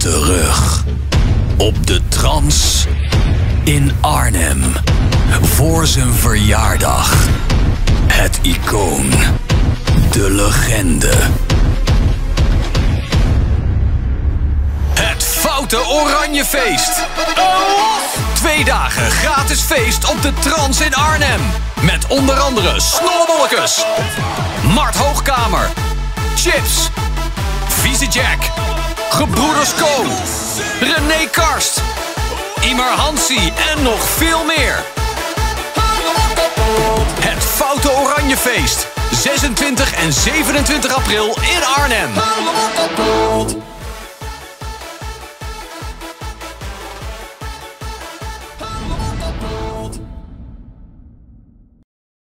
terug op de Trans in Arnhem voor zijn verjaardag. Het icoon, de legende. Het Foute Oranjefeest. 2 dagen gratis feest op de Trans in Arnhem. Met onder andere Snollebollekes, Mart Hoogkamer, Chips, Vieze Jack, Gebroeders Co, René Karst, Imar Hansi en nog veel meer. Het Foute Oranjefeest. 26 en 27 april in Arnhem.